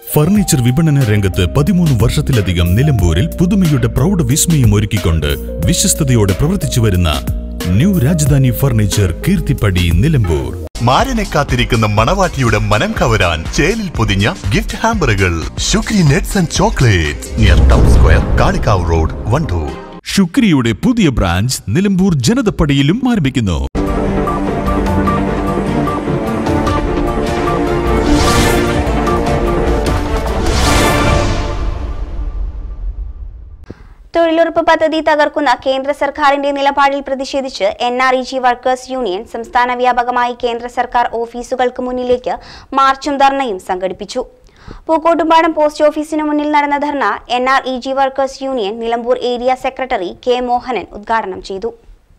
Furniture വിപണന രംഗത്ത് 13 വർഷത്തിലധികം നിലമ്പൂരിൽ പുതുമയുടെ പ്രൗഢ വിസ്മയം ഒരുക്കിക്കൊണ്ട് വിശ്വസ്തയോടെ പ്രവർത്തിച്ചു വരുന്ന ന്യൂ രാജധാനി ഫർണിച്ചർ കീർത്തിപ്പടി നിലമ്പൂർ. മാരനെ കാത്തിരിക്കുന്ന മണവാട്ടിയുടെ മനം കവരാൻ ചേലിൽ പൊതിഞ്ഞ ഗിഫ്റ്റ് ഹാമ്പറുകൾ Shukri nuts and chocolates near town square, Kalikavu road, Wandoor. ശുക്രിയുടെ പുതിയ ബ്രാഞ്ച് നിലമ്പൂർ ജനതപ്പടിയിലും ആരംഭിക്കുന്നു. തൊഴിലുറപ്പ് പദ്ധതി തകർക്കുന്ന കേന്ദ്ര സർക്കാരിന്റെ നിലപാടിൽ പ്രതിഷേധിച്ച് NREG വർക്കേഴ്സ് യൂണിയൻ സംസ്ഥാന വ്യാപകമായി കേന്ദ്ര സർക്കാർ ഓഫീസുകൾക്ക് മുന്നിലേക്ക് മാർച്ചും ധർണയും സംഘടിപ്പിച്ചു. പൂക്കോട്ടുംപാടം പോസ്റ്റ് ഓഫീസിന് മുന്നിൽ നടന്ന dharna NREG workers union Nilambur area secretary K Mohanan ഉദ്ഘാടനം ചെയ്തു.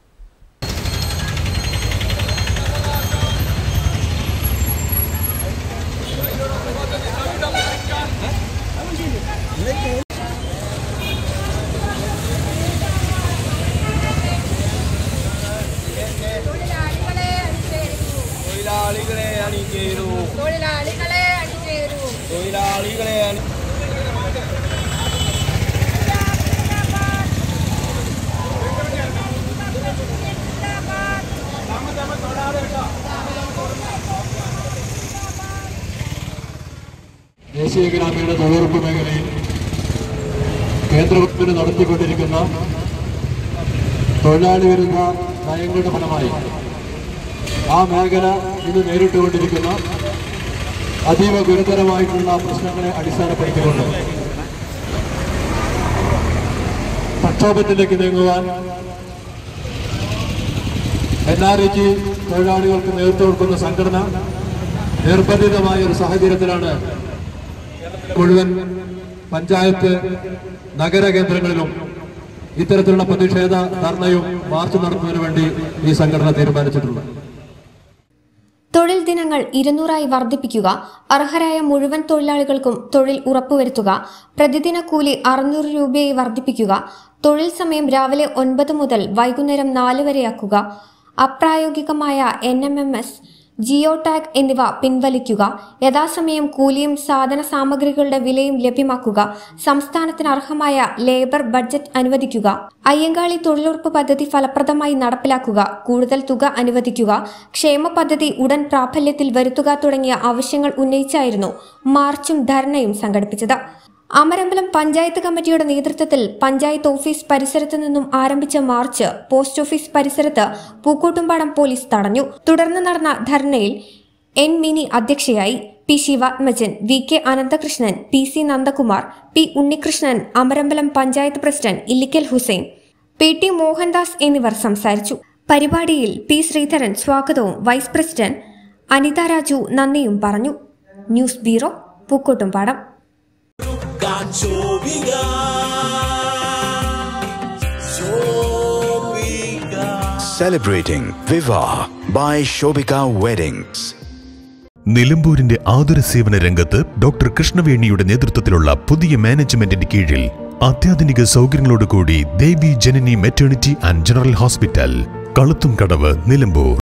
ദേശീയ ഗ്രാമീണ തൊഴിലുറപ്പ് മേഖലയിൽ കേന്ദ്ര ഗവൺമെന്റ് നടത്തിക്കൊണ്ടിരിക്കുന്ന തൊഴിലാളി വിരുദ്ധ നയങ്ങളുടെ ഫലമായി ആ മേഖല ഇന്ന് നേരിട്ടുകൊണ്ടിരിക്കുന്ന അതീവ ഗുരുതരമായിട്ടുള്ള പ്രശ്നങ്ങളെ അടിസ്ഥാനപ്പെടുത്തിക്കൊണ്ട് പ്രക്ഷോഭത്തിലേക്ക് നീങ്ങുവാൻ NREG തൊഴിലാളികൾക്ക് നേതൃത്വം കൊടുക്കുന്ന സംഘടന നിർബന്ധിതമായ ഒരു സാഹചര്യത്തിലാണ് മുഴുവൻ പഞ്ചായത്ത് നഗര കേന്ദ്രങ്ങളിലും ഇത്തരത്തിലുള്ള പ്രതിഷേധ ധർണയും മാർച്ച് നടത്തുന്നതിനു വേണ്ടി ഈ സംഘടന തീരുമാനിച്ചിട്ടുണ്ട്. തൊഴിൽ ദിനങ്ങൾ 200ആയി വർദ്ധിപ്പിക്കുക, അർഹരായ മുഴുവൻ തൊഴിലാളികൾക്കും തൊഴിൽ ഉറപ്പുവരുത്തുക, പ്രതിദിന കൂലി 600 രൂപയായി വർദ്ധിപ്പിക്കുക, തൊഴിൽ സമയം രാവിലെ 9 മുതൽ വൈകുന്നേരം 4 വരെയാക്കുക, അപ്രായോഗികമായ NMMS, ജിയോ ടാഗ് എന്നിവ പിൻവലിക്കുക, യഥാസമയം കൂലിയും സാധന സാമഗ്രികളുടെ വിലയും ലഭ്യമാക്കുക, സംസ്ഥാനത്തിന് അർഹമായ ലേബർ ബഡ്ജറ്റ് അനുവദിക്കുക, അയ്യങ്കാളി തൊഴിലുറപ്പ് പദ്ധതി ഫലപ്രദമായി നടപ്പിലാക്കുക, കൂടുതൽ തുക അനുവദിക്കുക, ക്ഷേമ പദ്ധതി ഉടൻ പ്രാബല്യത്തിൽ വരുത്തുക തുടങ്ങിയ ആവശ്യങ്ങൾ ഉന്നയിച്ചായിരുന്നു മാർച്ചും ധർണയും സംഘടിപ്പിച്ചത്. അമരമ്പലം പഞ്ചായത്ത് കമ്മിറ്റിയുടെ നേതൃത്വത്തിൽ പഞ്ചായത്ത് ഓഫീസ് പരിസരത്ത് നിന്നും ആരംഭിച്ച മാർച്ച് പോസ്റ്റ് ഓഫീസ് പരിസരത്ത് പൂക്കോട്ടുംപാടം പോലീസ് തടഞ്ഞു. തുടർന്ന് നടന്ന ധർണയിൽ N മിനി അധ്യക്ഷയായി. P Sivathmajan, VK Ananthakrishnan, PC Nandakumar, P Unnikrishnan, Amarambalam panchayat president Illikkal Hussain, PT Mohandas എന്നിവർ സംസാരിച്ചു. പരിപാടിയിൽ P ശ്രീധരൻ സ്വാഗതവും വൈസ് പ്രസിഡന്റ് അനിത രാജു നന്ദിയും പറഞ്ഞു. News bureau, Pookkottumpadam. Celebrating Viva by Shobika Weddings. നിലമ്പൂരിന്റെ ആതുര സേവന രംഗത്ത് ഡോക്ടർ കൃഷ്ണവേണിയുടെ നേതൃത്വത്തിലുള്ള പുതിയ മാനേജ്മെന്റിന്റെ കീഴിൽ അത്യാധുനിക സൗകര്യങ്ങളോടുകൂടി Devi Janani maternity and general hospital, Kaluthumkadavu, Nilambur.